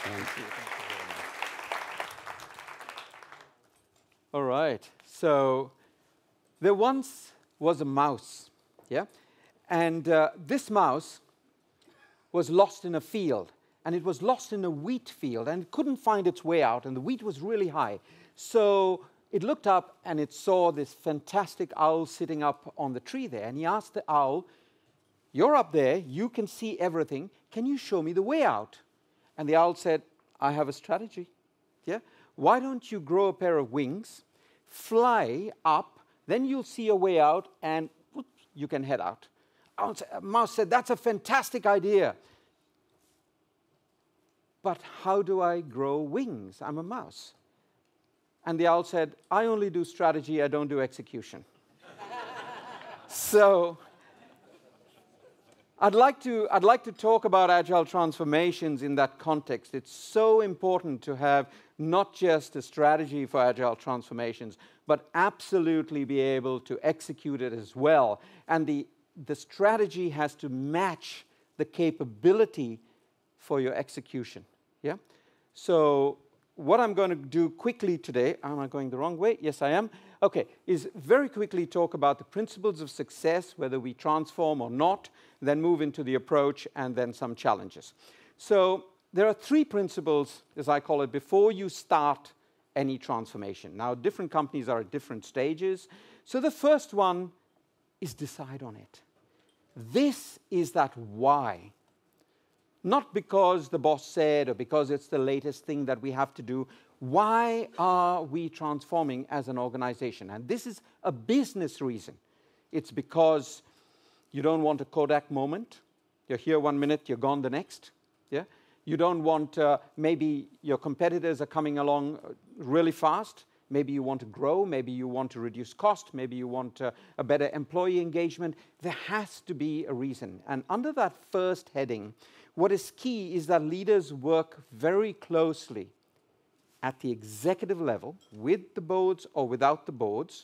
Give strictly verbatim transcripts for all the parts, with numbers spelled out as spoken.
Thank you. Thank you very much. All right. So there once was a mouse, yeah? And uh, this mouse was lost in a field. And it was lost in a wheat field. And it couldn't find its way out. And the wheat was really high. So it looked up and it saw this fantastic owl sitting up on the tree there. And he asked the owl, "You're up there. You can see everything. Can you show me the way out?" And the owl said, "I have a strategy. Yeah? Why don't you grow a pair of wings, fly up, then you'll see a way out, and whoop, you can head out." Owl said, Mouse said, "That's a fantastic idea. But how do I grow wings? I'm a mouse." And the owl said, "I only do strategy. I don't do execution." So I'd like to, I'd like to talk about agile transformations in that context. It's so important to have not just a strategy for agile transformations, but absolutely be able to execute it as well. And the, the strategy has to match the capability for your execution. Yeah? So what I'm going to do quickly today, am I going the wrong way? Yes, I am. Okay, is very quickly talk about the principles of success, whether we transform or not, then move into the approach, and then some challenges. So there are three principles, as I call it, before you start any transformation. Now, different companies are at different stages. So the first one is decide on it. This is that why. Not because the boss said or because it's the latest thing that we have to do. Why are we transforming as an organization? And this is a business reason. It's because you don't want a Kodak moment. You're here one minute, you're gone the next. Yeah? You don't want, uh, maybe your competitors are coming along really fast. Maybe you want to grow. Maybe you want to reduce cost. Maybe you want uh, a better employee engagement. There has to be a reason. And under that first heading, what is key is that leaders work very closely at the executive level, with the boards or without the boards,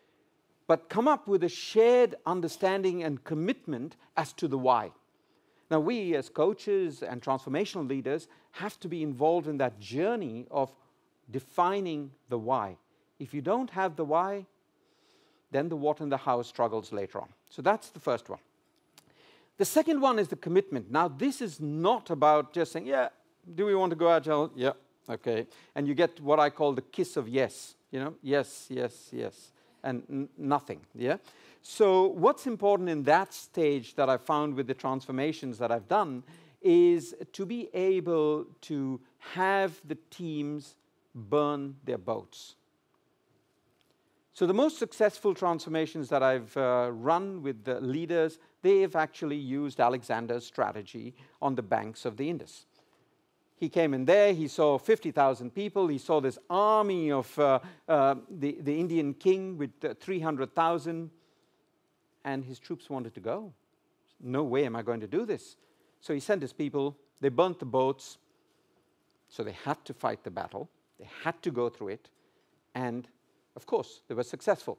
but come up with a shared understanding and commitment as to the why. Now, we as coaches and transformational leaders have to be involved in that journey of defining the why. If you don't have the why, then the what and the how struggles later on. So that's the first one. The second one is the commitment. Now, this is not about just saying, yeah, do we want to go agile? Yeah, okay. And you get what I call the kiss of yes. You know, yes, yes, yes. And n nothing, yeah? So what's important in that stage that I found with the transformations that I've done is to be able to have the teams burn their boats. So the most successful transformations that I've uh, run with the leaders, they've actually used Alexander's strategy on the banks of the Indus. He came in there, he saw fifty thousand people, he saw this army of uh, uh, the, the Indian king with uh, three hundred thousand, and his troops wanted to go. No way am I going to do this. So he sent his people, they burnt the boats, so they had to fight the battle, they had to go through it, and of course, they were successful.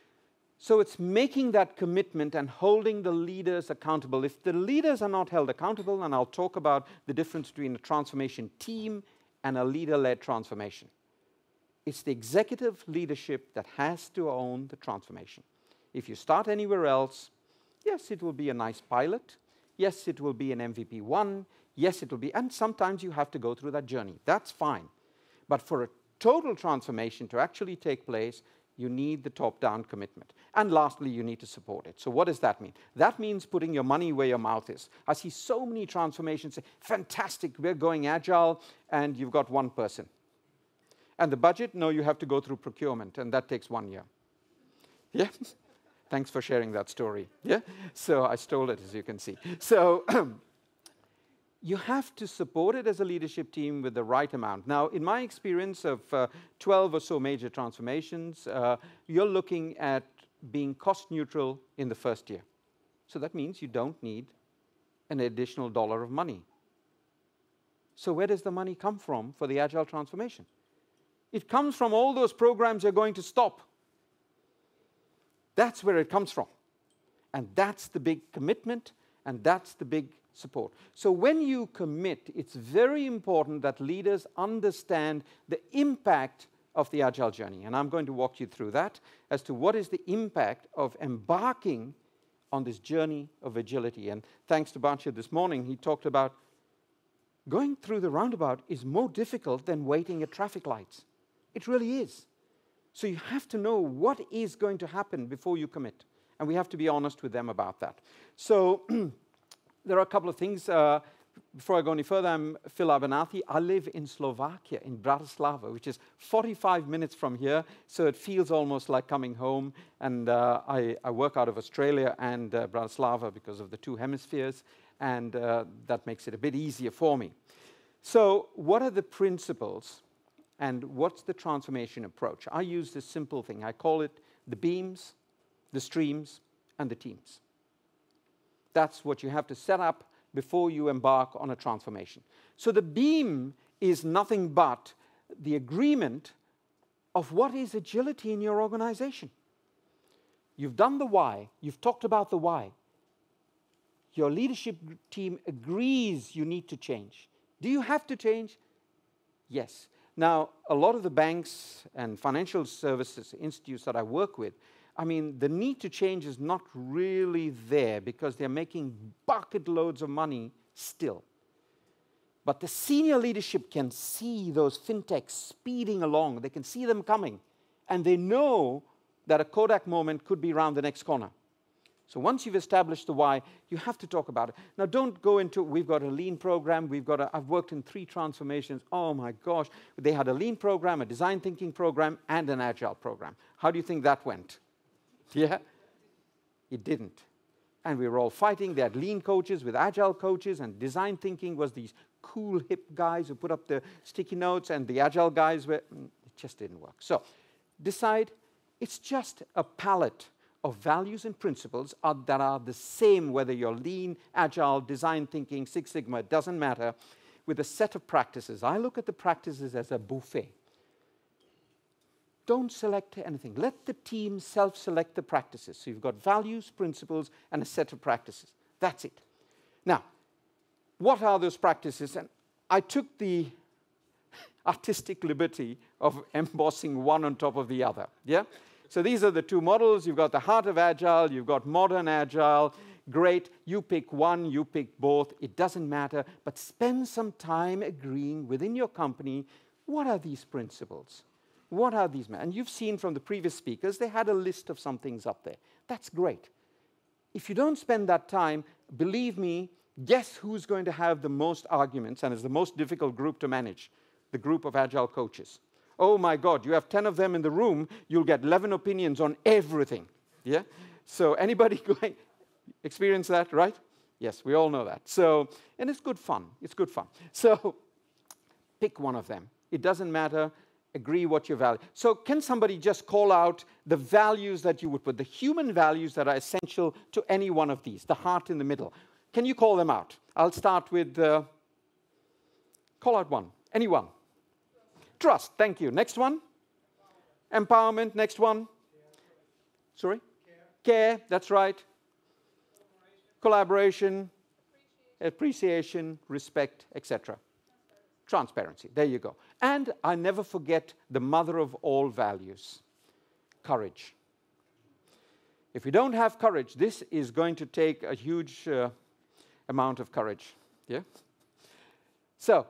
So it's making that commitment and holding the leaders accountable. If the leaders are not held accountable, and I'll talk about the difference between a transformation team and a leader-led transformation. It's the executive leadership that has to own the transformation. If you start anywhere else, yes, it will be a nice pilot. Yes, it will be an M V P one. Yes, it will be, and sometimes you have to go through that journey. That's fine. But for a total transformation to actually take place, you need the top-down commitment. And lastly, you need to support it. So what does that mean? That means putting your money where your mouth is. I see so many transformations say, fantastic, we're going agile, and you've got one person. And the budget, no, you have to go through procurement, and that takes one year. Yeah? Thanks for sharing that story. Yeah? So I stole it, as you can see. So you have to support it as a leadership team with the right amount. Now, in my experience of uh, twelve or so major transformations, uh, you're looking at being cost neutral in the first year. So that means you don't need an additional dollar of money. So where does the money come from for the agile transformation? It comes from all those programs you're going to stop. That's where it comes from. And that's the big commitment, And that's the big support. So when you commit, it's very important that leaders understand the impact of the Agile journey. And I'm going to walk you through that as to what is the impact of embarking on this journey of agility. And thanks to Bansha this morning, he talked about going through the roundabout is more difficult than waiting at traffic lights. It really is. So you have to know what is going to happen before you commit. And we have to be honest with them about that. So there are a couple of things. Uh, before I go any further, I'm Phil Abernathy. I live in Slovakia, in Bratislava, which is forty-five minutes from here. So it feels almost like coming home. And uh, I, I work out of Australia and uh, Bratislava because of the two hemispheres. And uh, that makes it a bit easier for me. So what are the principles and what's the transformation approach? I use this simple thing. I call it the beams, the streams, and the teams. That's what you have to set up before you embark on a transformation. So the beam is nothing but the agreement of what is agility in your organization. You've done the why. You've talked about the why. Your leadership team agrees you need to change. Do you have to change? Yes. Now, a lot of the banks and financial services institutes that I work with, I mean, the need to change is not really there because they're making bucket loads of money still. But the senior leadership can see those fintechs speeding along. They can see them coming. And they know that a Kodak moment could be around the next corner. So once you've established the why, you have to talk about it. Now, don't go into, we've got a lean program, we've got a, I've worked in three transformations. Oh my gosh, they had a lean program, a design thinking program, and an agile program. How do you think that went? Yeah? It didn't. And we were all fighting. They had lean coaches with agile coaches, and design thinking was these cool, hip guys who put up the sticky notes, and the agile guys were, it just didn't work. So decide it's just a palette of values and principles are, that are the same, whether you're lean, agile, design thinking, Six Sigma, it doesn't matter, with a set of practices. I look at the practices as a buffet. Don't select anything. Let the team self-select the practices. So you've got values, principles, and a set of practices. That's it. Now, what are those practices? And I took the artistic liberty of embossing one on top of the other. Yeah? So these are the two models. You've got the heart of Agile. You've got modern Agile. Great. You pick one. You pick both. It doesn't matter. But spend some time agreeing within your company, what are these principles? What are these? And you've seen from the previous speakers, they had a list of some things up there. That's great. If you don't spend that time, believe me, guess who's going to have the most arguments and is the most difficult group to manage? The group of Agile coaches. Oh my God, you have ten of them in the room, you'll get eleven opinions on everything. Yeah? So anybody going, experience that, right? Yes, we all know that. So, and it's good fun. It's good fun. So pick one of them. It doesn't matter. Agree what your value. So can somebody just call out the values that you would put, the human values that are essential to any one of these, the heart in the middle? Can you call them out? I'll start with, uh, call out one. Anyone? Trust, thank you. Next one? Empowerment, next one? Sorry? Care, Care that's right. Collaboration, appreciation, respect, et cetera. Transparency, there you go. And I never forget the mother of all values, courage. If you don't have courage, this is going to take a huge uh, amount of courage. Yeah? So,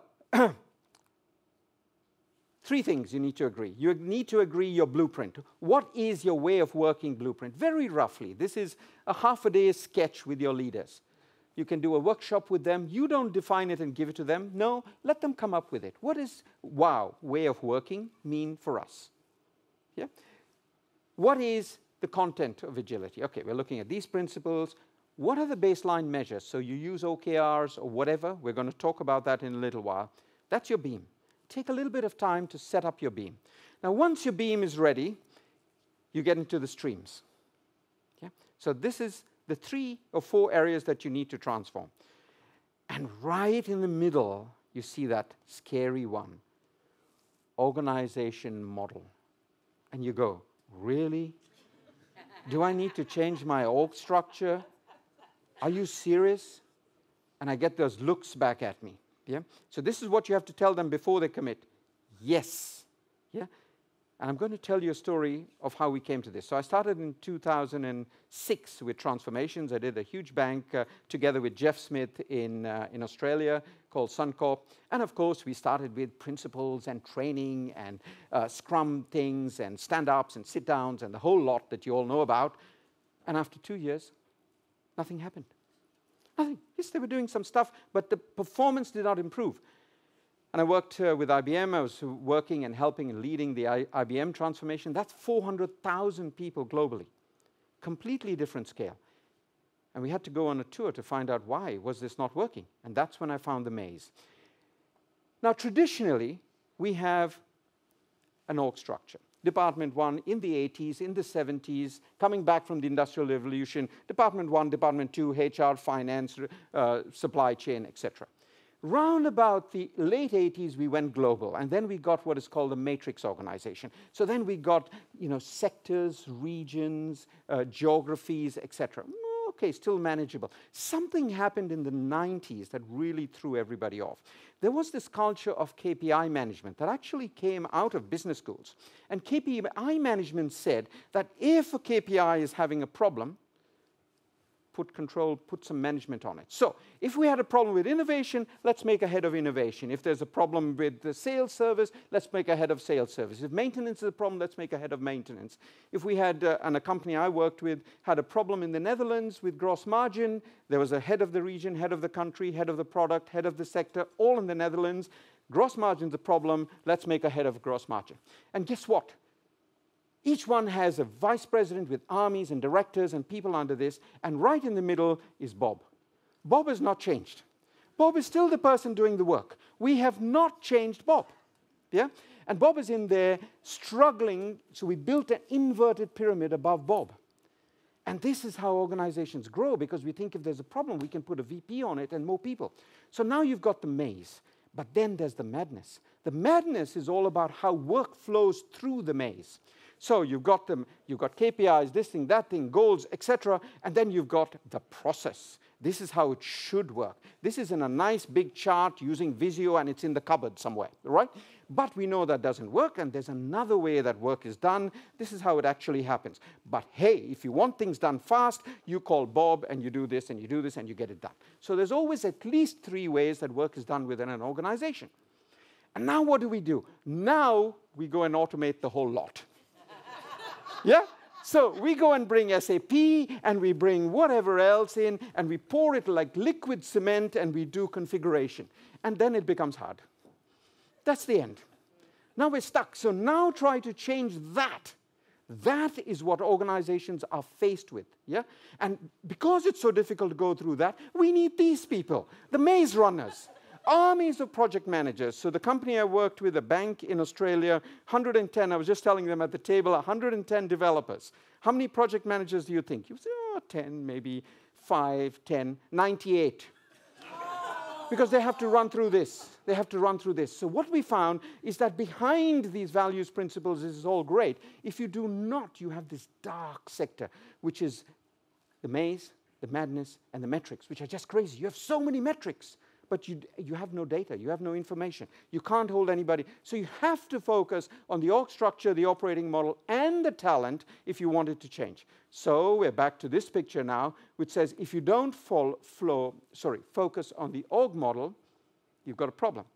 three things you need to agree. You need to agree your blueprint. What is your way of working blueprint? Very roughly, this is a half a day sketch with your leaders. You can do a workshop with them. You don't define it and give it to them. No, let them come up with it. What does wow, way of working mean for us? Yeah? What is the content of agility? Okay, we're looking at these principles. What are the baseline measures? So you use O K Rs or whatever. We're going to talk about that in a little while. That's your beam. Take a little bit of time to set up your beam. Now, once your beam is ready, you get into the streams. Yeah? So this is the three or four areas that you need to transform. And right in the middle, you see that scary one, organization model. And you go, really? Do I need to change my org structure? Are you serious? And I get those looks back at me. Yeah? So this is what you have to tell them before they commit. Yes. Yeah? And I'm going to tell you a story of how we came to this. So I started in two thousand six with transformations. I did a huge bank uh, together with Jeff Smith in, uh, in Australia called Suncorp. And of course, we started with principles and training and uh, scrum things and stand-ups and sit-downs and the whole lot that you all know about. And after two years, nothing happened. Nothing. Yes, they were doing some stuff, but the performance did not improve. And I worked uh, with I B M. I was working and helping and leading the I IBM transformation. That's four hundred thousand people globally. Completely different scale. And we had to go on a tour to find out why was this not working. And that's when I found the maze. Now, traditionally, we have an org structure. Department one in the eighties, in the seventies, coming back from the Industrial Revolution, Department one, Department two, H R, Finance, uh, supply chain, et cetera. Round about the late eighties, we went global, and then we got what is called a matrix organization. So then we got, you know, sectors, regions, uh, geographies, et cetera. Okay, still manageable. Something happened in the nineties that really threw everybody off. There was this culture of K P I management that actually came out of business schools. And K P I management said that if a K P I is having a problem, put control, put some management on it. So if we had a problem with innovation, let's make a head of innovation. If there's a problem with the sales service, let's make a head of sales service. If maintenance is a problem, let's make a head of maintenance. If we had, uh, and a company I worked with had a problem in the Netherlands with gross margin, there was a head of the region, head of the country, head of the product, head of the sector, all in the Netherlands. Gross margin's a problem, let's make a head of gross margin. And guess what? Each one has a vice president with armies and directors and people under this, and right in the middle is Bob. Bob has not changed. Bob is still the person doing the work. We have not changed Bob. Yeah? And Bob is in there struggling, so we built an inverted pyramid above Bob. And this is how organizations grow, because we think if there's a problem, we can put a V P on it and more people. So now you've got the maze, but then there's the madness. The madness is all about how work flows through the maze. So you've got them, you've got K P Is, this thing, that thing, goals, et cetera, and then you've got the process. This is how it should work. This is in a nice big chart using Visio, and it's in the cupboard somewhere, right? But we know that doesn't work, and there's another way that work is done. This is how it actually happens. But hey, if you want things done fast, you call Bob, and you do this, and you do this, and you get it done. So there's always at least three ways that work is done within an organization. And now what do we do? Now we go and automate the whole lot. Yeah? So we go and bring S A P, and we bring whatever else in, and we pour it like liquid cement, and we do configuration. And then it becomes hard. That's the end. Now we're stuck. So now try to change that. That is what organizations are faced with. Yeah? And because it's so difficult to go through that, we need these people, the maze runners. Armies of project managers. So the company I worked with, a bank in Australia, one hundred ten, I was just telling them at the table, one hundred ten developers. How many project managers do you think? You say, oh, ten, maybe five, ten, ninety-eight. Because they have to run through this. They have to run through this. So what we found is that behind these values principles, this is all great. If you do not, you have this dark sector, which is the maze, the madness, and the metrics, which are just crazy. You have so many metrics. But you, you have no data, you have no information. You can't hold anybody. So you have to focus on the org structure, the operating model, and the talent if you want it to change. So we're back to this picture now, which says if you don't fall, flow, sorry, focus on the org model, you've got a problem.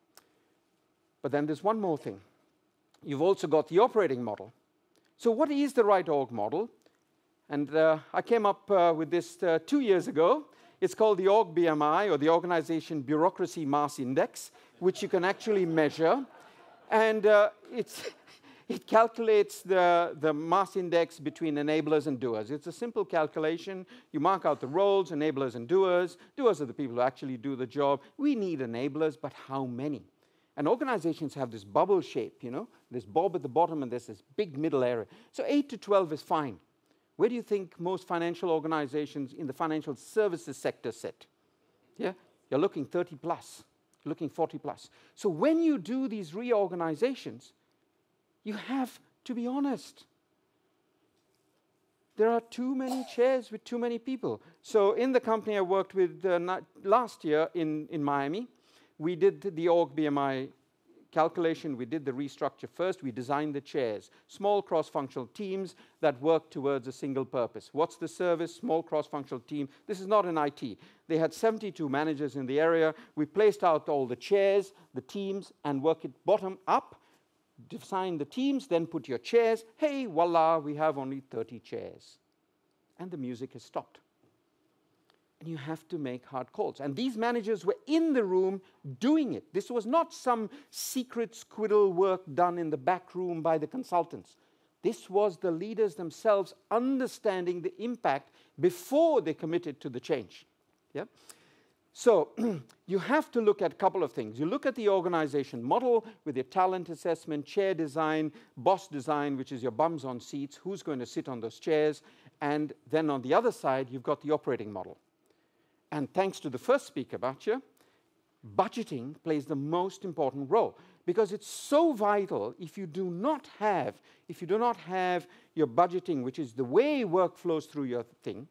But then there's one more thing. You've also got the operating model. So what is the right org model? And uh, I came up uh, with this uh, two years ago. It's called the Org B M I, or the Organization Bureaucracy Mass Index, which you can actually measure. And uh, it's, it calculates the, the mass index between enablers and doers. It's a simple calculation. You mark out the roles, enablers and doers. Doers are the people who actually do the job. We need enablers, but how many? And organizations have this bubble shape, you know? There's Bob at the bottom, and there's this big middle area. So eight to twelve is fine. Where do you think most financial organizations in the financial services sector sit? Yeah? You're looking thirty plus, you're looking forty plus. So when you do these reorganizations, you have to be honest. there are too many chairs with too many people. So in the company I worked with uh, last year in, in Miami, we did the org B M I calculation, we did the restructure first, we designed the chairs, small cross-functional teams that work towards a single purpose. What's the service? Small cross-functional team. This is not in I T. They had seventy-two managers in the area. We placed out all the chairs, the teams, and work it bottom up, design the teams, then put your chairs. Hey, voila, we have only thirty chairs. And the music has stopped. And you have to make hard calls. And these managers were in the room doing it. This was not some secret squirrel work done in the back room by the consultants. This was the leaders themselves understanding the impact before they committed to the change. Yeah? So you have to look at a couple of things. You look at the organization model with your talent assessment, chair design, boss design, which is your bums on seats, who's going to sit on those chairs. And then on the other side, you've got the operating model. And thanks to the first speaker, Batya, budgeting plays the most important role because it's so vital. If you do not have, if you do not have your budgeting, which is the way work flows through your thing,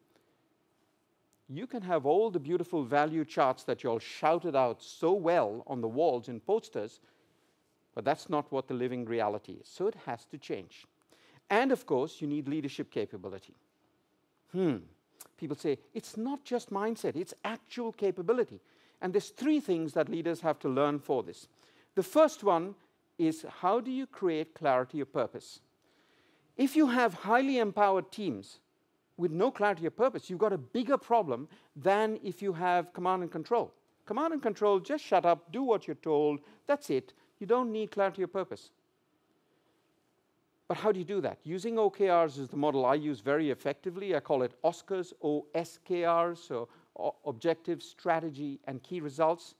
you can have all the beautiful value charts that you all shouted out so well on the walls in posters, but that's not what the living reality is. So it has to change. And of course, you need leadership capability. Hmm. People say, it's not just mindset, it's actual capability. And there's three things that leaders have to learn for this. The first one is, how do you create clarity of purpose? If you have highly empowered teams with no clarity of purpose, you've got a bigger problem than if you have command and control. Command and control, just shut up, do what you're told, that's it. You don't need clarity of purpose. But how do you do that? Using O K Rs is the model I use very effectively. I call it OSCARs, O S K Rs, so objectives, strategy, and key results.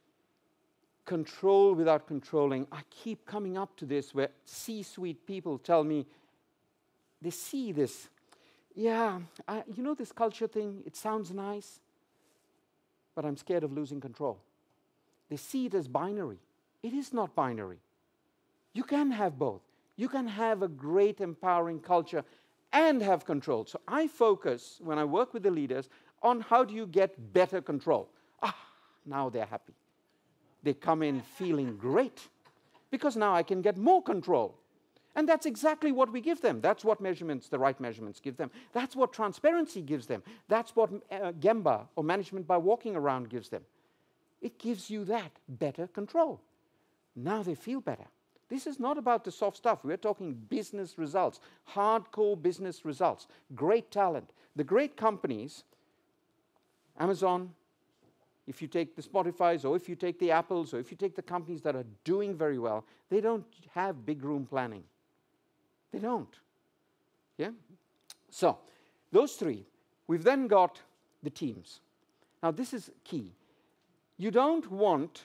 Control without controlling. I keep coming up to this where C-suite people tell me, they see this. Yeah, I, you know this culture thing, it sounds nice, but I'm scared of losing control. They see it as binary. It is not binary. You can have both. You can have a great empowering culture and have control. So I focus, when I work with the leaders, on how do you get better control. Ah, now they're happy. They come in feeling great because now I can get more control. And that's exactly what we give them. That's what measurements, the right measurements, give them. That's what transparency gives them. That's what uh, Gemba, or management by walking around, gives them. It gives you that better control. Now they feel better. This is not about the soft stuff. We're talking business results, hardcore business results, great talent. The great companies, Amazon, if you take the Spotifys, or if you take the Apples, or if you take the companies that are doing very well, they don't have big room planning. They don't. Yeah? So, those three. We've then got the teams. Now, this is key. You don't want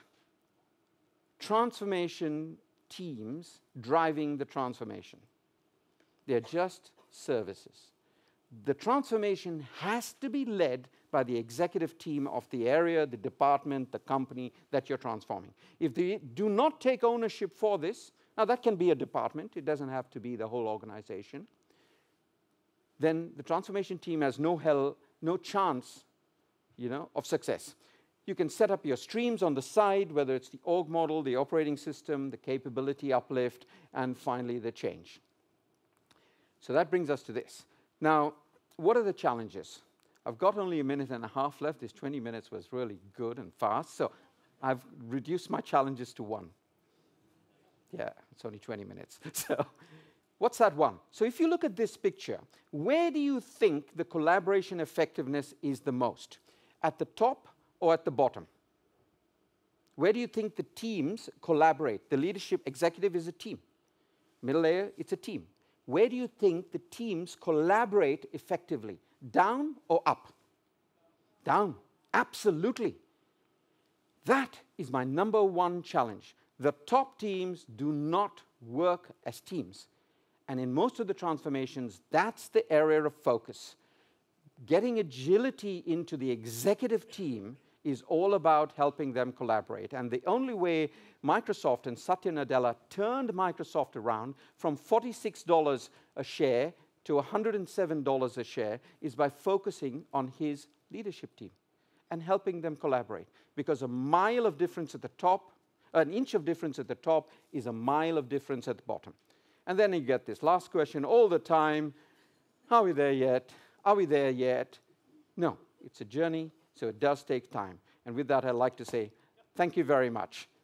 transformation teams driving the transformation. They're just services. The transformation has to be led by the executive team of the area, the department, the company that you're transforming. If they do not take ownership for this, now that can be a department, it doesn't have to be the whole organization, then the transformation team has no hell, no chance, you know, of success. You can set up your streams on the side, whether it's the org model, the operating system, the capability uplift, and finally the change. So that brings us to this. Now, what are the challenges? I've got only a minute and a half left. This twenty minutes was really good and fast, so I've reduced my challenges to one. Yeah, it's only twenty minutes. So what's that one? So if you look at this picture, where do you think the collaboration effectiveness is the most? At the top or at the bottom? Where do you think the teams collaborate? The leadership executive is a team. Middle layer, it's a team. Where do you think the teams collaborate effectively? Down or up? Down, absolutely. That is my number one challenge. The top teams do not work as teams. And in most of the transformations, that's the area of focus. Getting agility into the executive team is all about helping them collaborate. And the only way Microsoft and Satya Nadella turned Microsoft around from forty-six dollars a share to one hundred seven dollars a share is by focusing on his leadership team and helping them collaborate. Because a mile of difference at the top, an inch of difference at the top is a mile of difference at the bottom. And then you get this last question all the time, are we there yet? Are we there yet? No, it's a journey, so it does take time. And with that, I'd like to say thank you very much.